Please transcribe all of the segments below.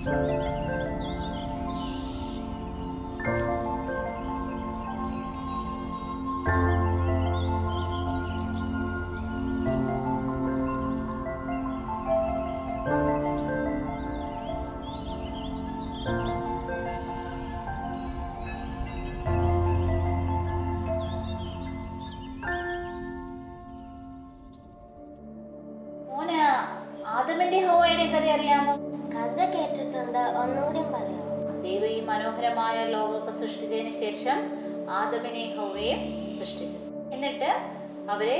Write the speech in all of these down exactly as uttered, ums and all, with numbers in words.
ദൈവം ഈ മനോഹരമായ ലോകമൊക്കെ സൃഷ്ടിച്ചതിന് ശേഷം ആദമിനെ ഹവ്വയും സൃഷ്ടിച്ചു. എന്നിട്ട് അവരെ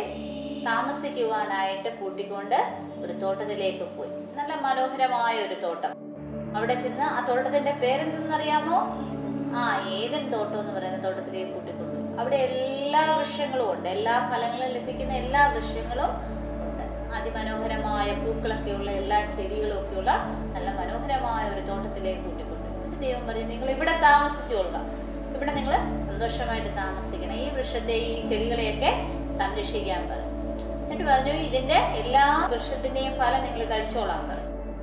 താമസിക്കുവാനായിട്ട് കൂട്ടിക്കൊണ്ട് ഒരു തോട്ടത്തിലേക്ക് പോയി. നല്ല മനോഹരമായ ഒരു തോട്ടം. അവിടെ ചെന്ന് ആ തോട്ടത്തിന്റെ പേരെന്തെന്നറിയാമോ? ആ ഏദൻ തോട്ടം എന്ന് പറയുന്ന തോട്ടത്തിലേക്ക് കൂട്ടിക്കൊണ്ടു. അവിടെ എല്ലാ വൃക്ഷങ്ങളും ഉണ്ട്, എല്ലാ ഫലങ്ങളും ലഭിക്കുന്ന എല്ലാ വൃക്ഷങ്ങളും ഉണ്ട്. അതിമനോഹരമായ പൂക്കളൊക്കെയുള്ള എല്ലാ ചെടികളും ഒക്കെയുള്ള നല്ല മനോഹരമായ ഒരു തോട്ടത്തിലേക്ക് കൂട്ടിക്കൊണ്ടു. ദൈവം പറഞ്ഞു, നിങ്ങൾ ഇവിടെ താമസിച്ചു കൊള്ളുക, ഇവിടെ നിങ്ങൾ സന്തോഷമായിട്ട് താമസിക്കണം, ഈ വൃക്ഷത്തെ ഈ ചെടികളെയൊക്കെ സംരക്ഷിക്കാൻ പറഞ്ഞു. എന്നിട്ട് പറഞ്ഞു, ഇതിന്റെ എല്ലാ വൃക്ഷത്തിന്റെയും ഫലം നിങ്ങൾ കഴിച്ചോളാൻ പറഞ്ഞു.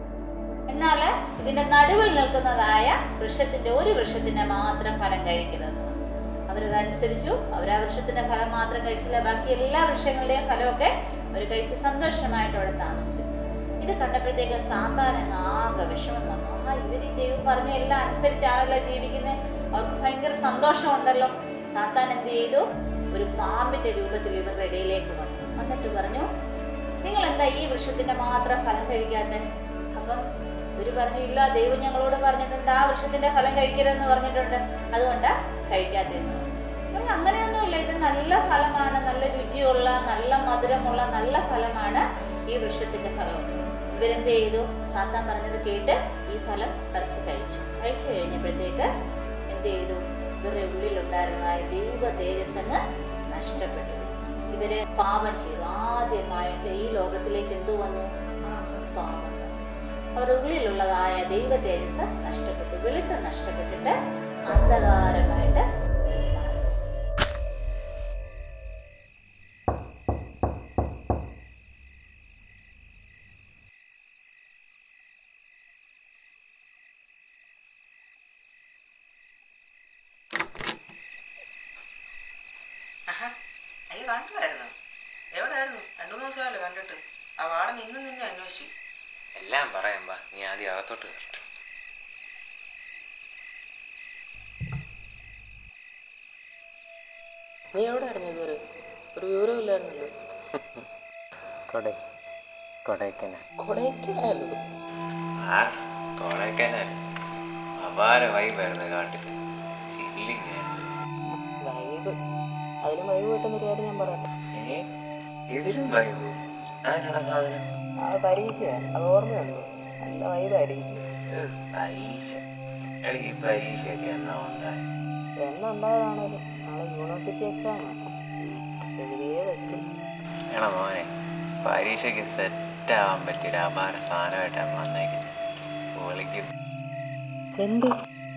എന്നാൽ ഇതിന്റെ നടുവിൽ നിൽക്കുന്നതായ വൃക്ഷത്തിന്റെ ഒരു വൃക്ഷത്തിന്റെ മാത്രം ഫലം കഴിക്കരുതെന്ന് പറഞ്ഞു. അവരതനുസരിച്ചു. അവർ ആ വൃക്ഷത്തിന്റെ ഫലം മാത്രം കഴിച്ചില്ല, ബാക്കി എല്ലാ വൃക്ഷങ്ങളുടെയും ഫലമൊക്കെ അവർ കഴിച്ച് സന്തോഷമായിട്ട് അവിടെ താമസിച്ചു. ഇത് കണ്ടപ്പോഴത്തേക്ക് സാത്താനങ്ങ് ആകെ വിഷമം വന്നു. ആ ഇവര് ദൈവം പറഞ്ഞ എല്ലാം അനുസരിച്ചാണല്ലോ ജീവിക്കുന്നത്, അവർക്ക് ഭയങ്കര സന്തോഷമുണ്ടല്ലോ. സാത്താൻ എന്ത് ചെയ്തു? ഒരു പാമ്പിന്റെ രൂപത്തിൽ ഇവരുടെ ഇടയിലേക്ക് വന്നു. വന്നിട്ട് പറഞ്ഞു, നിങ്ങൾ എന്താ ഈ വൃക്ഷത്തിന്റെ മാത്രം ഫലം കഴിക്കാത്ത? അപ്പം ഇവര് പറഞ്ഞു, ഇല്ല, ദൈവം ഞങ്ങളോട് പറഞ്ഞിട്ടുണ്ട്, ആ വൃക്ഷത്തിന്റെ ഫലം കഴിക്കരുതെന്ന് പറഞ്ഞിട്ടുണ്ട്, അതുകൊണ്ടാ കഴിക്കാത്തതെന്ന് പറഞ്ഞു. അങ്ങനെയൊന്നുമില്ല, ഇത് നല്ല ഫലമാണ്, നല്ല രുചിയുള്ള, നല്ല മധുരമുള്ള നല്ല ഫലമാണ് ഈ വൃക്ഷത്തിന്റെ ഫലം. ഇവരെന്ത് ചെയ്തു? സാത്താൻ പറഞ്ഞത് കേട്ട് ഈ ഫലം പറിച്ച് കഴിച്ചു. കഴിച്ചു കഴിഞ്ഞപ്പോഴത്തേക്ക് എന്ത് ചെയ്തു? ഇവരുടെ ഉള്ളിലുണ്ടായിരുന്ന ദൈവ തേജസ്സങ്ങ് നഷ്ടപ്പെട്ടു. ഇവര് പാപം ചെയ്തു. ആദ്യമായിട്ട് ഈ ലോകത്തിലേക്ക് എന്തു വന്നു? പാപം. അവരുടെ ഉള്ളിലുള്ളതായ ദൈവ തേജസ് നഷ്ടപ്പെട്ടു. വെളിച്ചം നഷ്ടപ്പെട്ടിട്ട് അന്ധകാരമായിട്ട് കണ്ടായിരുന്നു. എവിടെയായിരുന്നു? രണ്ടു മൂന്ന് ദിവസമല്ലേ കണ്ടിട്ട്. ആ വാടൻ ഇന്നും നിന്നെ അന്വേഷിച്ചു. എല്ലാം പറയാം, നീ ആദ്യം അകത്തോട്ട് കയറിട്ടു. നീ എവിടെയായിരുന്നു ഇതുവരെ? ഒരു വിവരമില്ലായിരുന്നല്ലോ. കൊടൈ കൊടൈക്കനാൽ കൊടൈക്കനാലോ? ആ കൊടൈക്കനാൽ അപാര വൈബായിരുന്നു. കാട്ടില് ചില്ലിങ് വൈബ്. അതിലും വൈബ് കിട്ടുന്ന കാര്യം ഞാൻ പറയട്ടെ. ഇതിലും വൈബ്? ആരാണ് സാധനം? ആ പരീക്ഷ, അത് ഓർമ്മയുണ്ടോ? നല്ല വൈബായിരിക്കും. പരീക്ഷ? എനിക്ക് പരീക്ഷയൊക്കെ എന്നാ ഉണ്ടായി? എന്നുണ്ടായതാണേലും നാളെ യൂണിവേഴ്സിറ്റി എക്സാമാണ്, എഴുതിയേ പറ്റും. എടാ മോനെ, പരീക്ഷയ്ക്ക് സെറ്റാവാൻ പറ്റിയൊരു അപാര സാധനമായിട്ടാണ് വന്നേക്കുന്നത്. പൊളിക്കും. എന്ത്?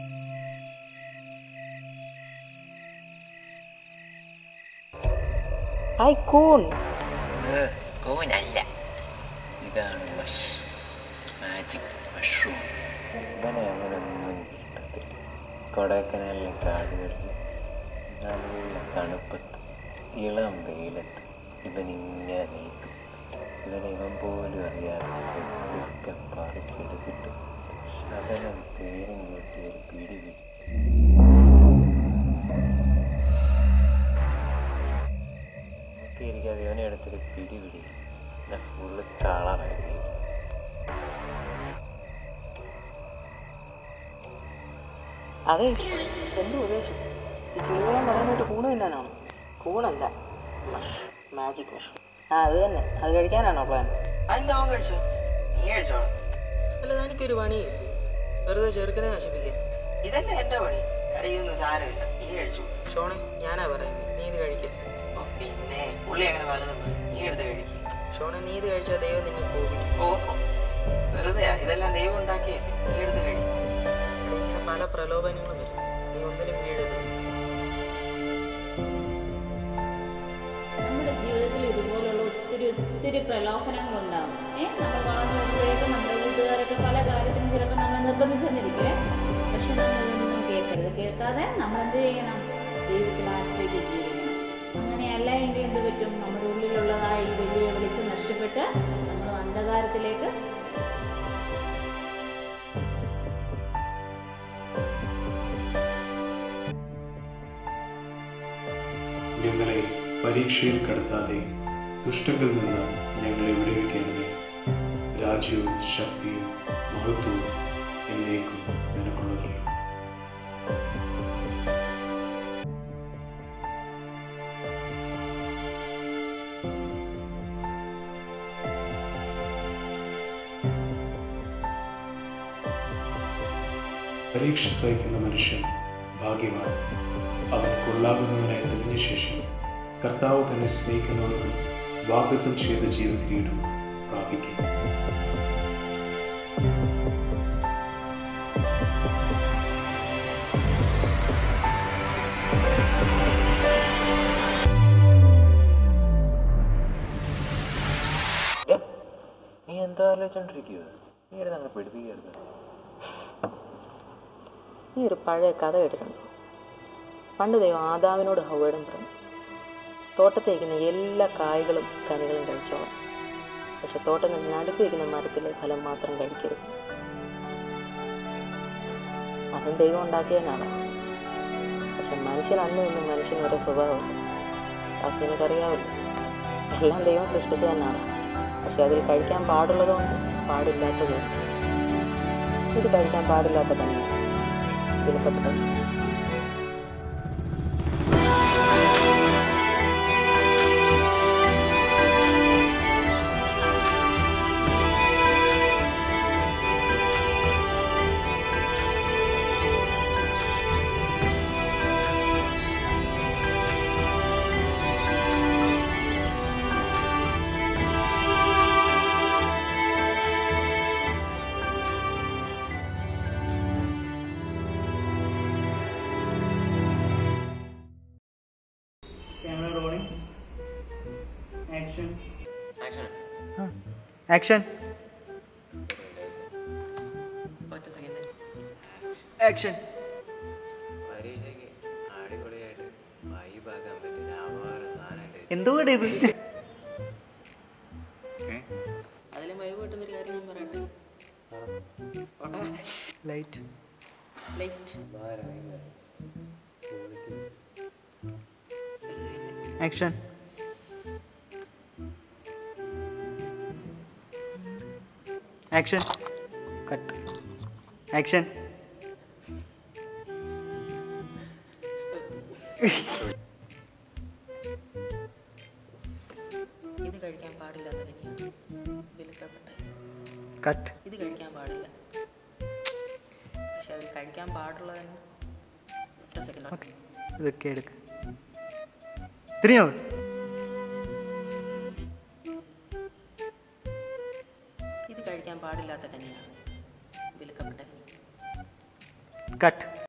ഹായ് കൂൺ. കൂനല്ല, ഇതാണ് മാജിക് മഷ്റൂം. ഇവനെ അങ്ങനെ ഒന്നും കിട്ടത്തില്ല. കൊടൈക്കനാലിലെ കാടുകളിൽ നല്ല തണുപ്പത്ത് ഇളം വെയിലത്ത് ഇവനിങ്ങനെ നിൽക്കും. ഇവനെ ഇവൻ പോലും അറിയാതെ ഇതൊക്കെ പറിച്ചെടുത്തിട്ട് ശകലം പേരും കൂട്ടി ഒരു പിടി പിടിച്ചു. ഇരിക്കാതെ ഇവനെ എടുത്തൊരു പിടി പിടി ഫുള്ള് കളറായിരിക്കും. അതെ, എന്ത് ഉദ്ദേശം? ഈ കിളിവയം പറയുന്നൊരു കൂണ് തിന്നാനാണോ? കൂണല്ല, മഷ് മാജിക് മഷ്. ആ അത് തന്നെ, അത് കഴിക്കാനാണോ പ്ലാൻ? അതെന്താ അവൻ കഴിച്ചോ? നീ കഴിച്ചോ? അല്ല, എനിക്കൊരു പണിയില്ല, വെറുതെ ചെറുക്കനെ നശിപ്പിക്കാൻ. ഇതന്നെ എന്റെ പണി. കഴിയൊന്നും സാരമില്ല, നീ കഴിച്ചു. ഷോണെ, ഞാനാ പറയുന്നത്, നീ ഇത് കഴിക്കും. പിന്നെ പുള്ളി അങ്ങനെ പലതും നീ എടുത്ത് കഴിക്കും. ഷോണെ, നീ ഇത് കഴിച്ചാൽ ദൈവം നിന്നെ കോപിക്കും. ഓഹോ, വെറുതെയാ, ഇതെല്ലാം ദൈവം ഉണ്ടാക്കിയല്ലേ, നീ എടുത്ത് കഴിക്കും. ഇങ്ങനെ പല പ്രലോഭനങ്ങളും വരും, നീ ഒന്നിലും വീഴരുത്. നമ്മുടെ ജീവിതത്തിൽ ഇതുപോലുള്ള ഒത്തിരി ഒത്തിരി പ്രലോഭനങ്ങളുണ്ടാവും. ഏഹ് നമ്മൾ വളർന്നു വരുമ്പോഴേക്കും നമ്മുടെ കൂട്ടുകാരൊക്കെ പല കാര്യത്തിനും ചിലപ്പോൾ നമ്മൾ നിർബന്ധിച്ചെന്നിരിക്കേ, പക്ഷെ നമ്മളൊന്നും കേൾക്കരുത്. കേൾക്കാതെ നമ്മൾ എന്ത് ചെയ്യണം? ദൈവത്തിൽ ആശ്രയിച്ച് ജീവിക്കണം. അങ്ങനെയല്ല എങ്കിൽ എന്ത് പറ്റും? നമ്മുടെ ഉള്ളിലുള്ളതായി വലിയ വെളിച്ചം നഷ്ടപ്പെട്ട് നമ്മൾ അന്ധകാരത്തിലേക്ക് ഞങ്ങളെ പരീക്ഷയിൽ കടത്താതെ ദുഷ്ടങ്ങളിൽ നിന്ന് ഞങ്ങളെ വിടുവിക്കണമേ. രാജ്യവും ശക്തിയും മഹത്വവും എന്നേക്കും നിനക്കുള്ളതല്ലോ. പരീക്ഷ സഹിക്കുന്ന മനുഷ്യൻ ഭാഗ്യവാൻ. അവൻ കൊള്ളാവുന്നവനായി തെളിഞ്ഞ ശേഷം കർത്താവ് തന്നെ സ്നേഹിക്കുന്നവർക്കും വാഗ്ദത്തം ചെയ്ത ജീവകിരീടം പ്രാപിക്കും. നീ എന്താ ആലോചിച്ചോണ്ടിരിക്കുക? നീ ഇവിടെ അങ്ങനെ പിടിപ്പിക്കരുത്. ഈ ഒരു പഴയ കഥ കേട്ടിട്ടുണ്ട്. പണ്ട് ദൈവം ആദാമിനോട് ഹവ്വയോടും പറഞ്ഞു, തോട്ടത്തിരിക്കുന്ന എല്ലാ കായ്കളും കനികളും കഴിച്ചോളാം, പക്ഷെ തോട്ടത്തിൽ നടുക്കിരിക്കുന്ന മരത്തിലെ ഫലം മാത്രം കഴിക്കരുത്. അതും ദൈവം ഉണ്ടാക്കിയതിനാണ്. പക്ഷെ മനുഷ്യൻ അന്നും ഇന്നും മനുഷ്യന് ഓരോ സ്വഭാവമുണ്ട്. ബാക്കി എനിക്കറിയാവില്ല. എല്ലാം ദൈവം സൃഷ്ടിച്ചു തന്നെയാണ്. പക്ഷെ അതിൽ കഴിക്കാൻ പാടുള്ളതുകൊണ്ട് പാടില്ലാത്തതുകൊണ്ട്. ഇത് കഴിക്കാൻ പാടില്ലാത്ത കനിയാണ് വിലക്കപ്പെട്ടത്. Action. Action. എന്തുകൂടെ ഇത്? അതിലും വൈബ് കിട്ടുന്നൊരു കാര്യം ഞാൻ പറയട്ടെ. Light light. Action. Action. Cut. Action. ഇത് കഴിക്കാൻ പാടില്ലാത്ത കനിയാണ് വിലക്കപ്പെട്ടത്. കട്ട്. ഇത് കഴിക്കാൻ പാടില്ല, പക്ഷെ അവർ കഴിക്കാൻ പാടുള്ളതെന്ന് ഒറ്റ സെക്കൻഡ്. ഇതൊക്കെ എടുക്ക. തിരിഞ്ഞോ? ഇത് കഴിക്കാൻ പാടില്ലാത്ത കനിയാണ് വിലക്കപ്പെട്ടത്. കട്ട്.